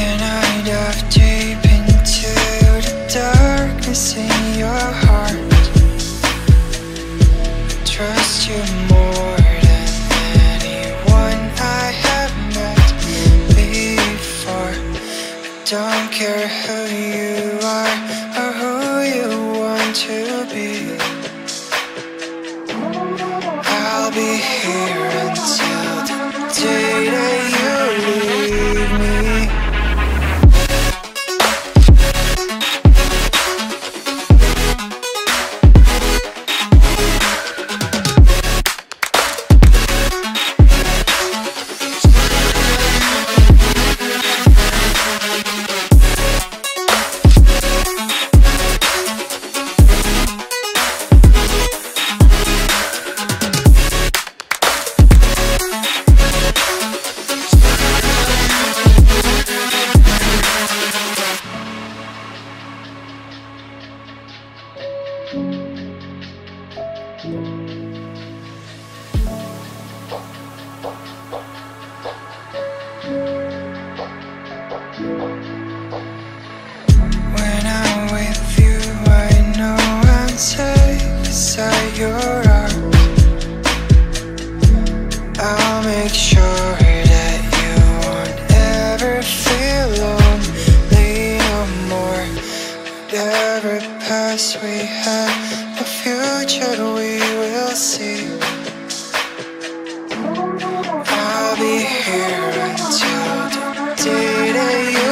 Can I dive deep into the darkness in your heart? Trust you more than anyone I have met before. I don't care who you are or who you want to be. I'll be here until the day that you leave me. When I'm with you, I know I'm safe beside your arms. I'll make sure that you won't ever feel lonely no more. Whatever past we had, the future we will see. I'll be here until the day that you